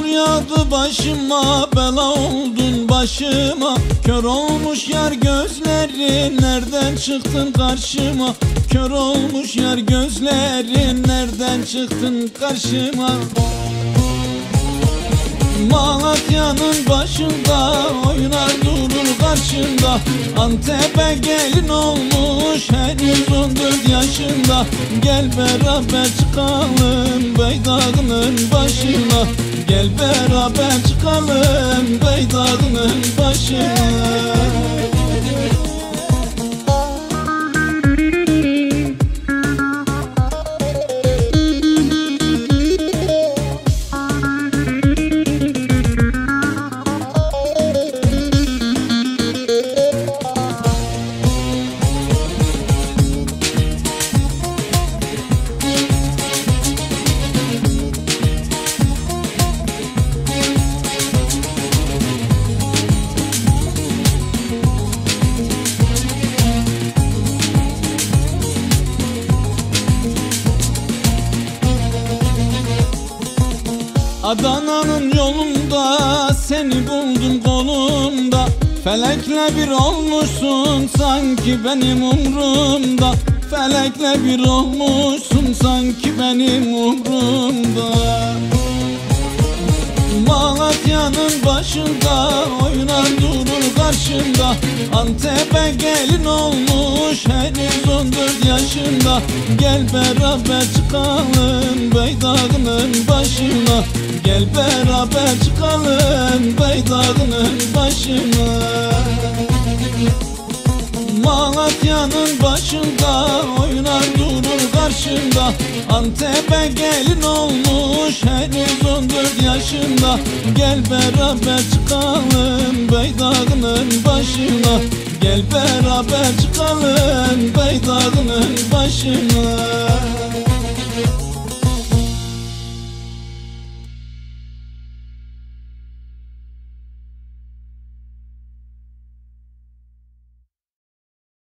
Yağmur yağdı başıma, bela oldun başıma. Kör olmuş yar gözlerin, nereden çıktın karşıma? Kör olmuş yar gözlerin, nereden çıktın karşıma? Malatya'nın başında oynar durur karşında. Antep'e gelin olmuş henüz 14 yaşında. Gel beraber çıkalım Beydağ'ın başına. Gel beraber çıkalım Beydağ'ın başına. Adana'nın yolunda seni buldum kolumda. Felekle bir olmuşsun sanki benim umrumda. Felekle bir olmuşsun sanki benim umrumda. Malatya'nın başında oynar durur karşında. Antep'e gelin olmuş henüz 14 yaşında. Gel beraber çıkalım Beydağ'ın başına. Gel beraber çıkalım Beydağ'ın başına. Malatya'nın başında oynar durur karşında. Antep'e gelin olmuş henüz 14 yaşında. Gel beraber çıkalım Beydağ'ın başına. Gel beraber çıkalım Beydağ'ın başına.